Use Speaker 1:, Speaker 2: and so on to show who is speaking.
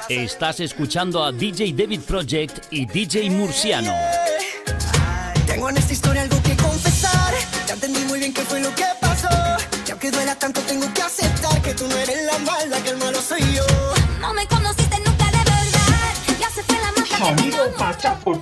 Speaker 1: Estás escuchando a DJ David Project y DJ Murciano.
Speaker 2: Tengo en esta historia algo que confesar. Ya entendí muy bien qué fue lo que pasó. Y aunque duela tanto tengo que aceptar que tú no eres la mala, que el malo soy yo.
Speaker 3: No me conociste nunca de verdad. Ya se fue la mata.
Speaker 4: Sonido Machaco